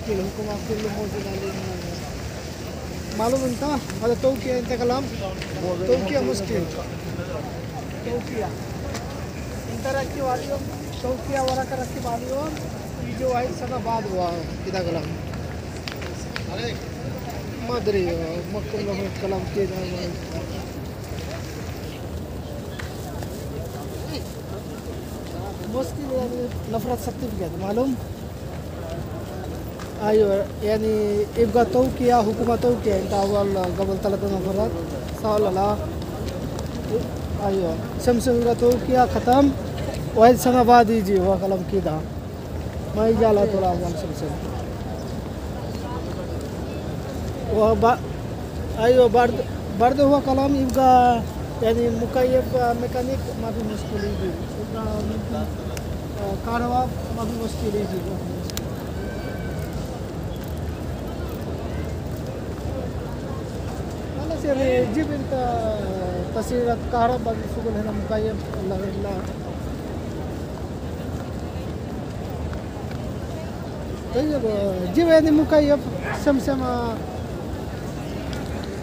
मुश्किल हुकुम कुल्लु मौजूद मालूम انت هذا توكيا انت كلام توكيا مشكل توكيا انت ركي वाली توكيا ورا रखी वाली ये जो आई सना बाद हुआ किदा कलम मदरी मक्कुल में कलम के मुश्किल يعني نفرض سيرتيفيكت معلوم ايوه يعني يبقى توكيا حكومه توكيا انت اول قبل 3 نفرات صح ولا لا ايوه سمسم توكيا ختم واحد سنه بعد يجي هو كلام كده ما يجي على طول اول سمسم ايوه برد هو كلام يبقى يعني مكيف ميكانيك ما في مشكله يجي يبقى كهرباء ما في مشكله يجي يعني جيب انت تسيير الكهرباء الشغل هنا مكيف لا طيب جيب يعني مكيف سمسمة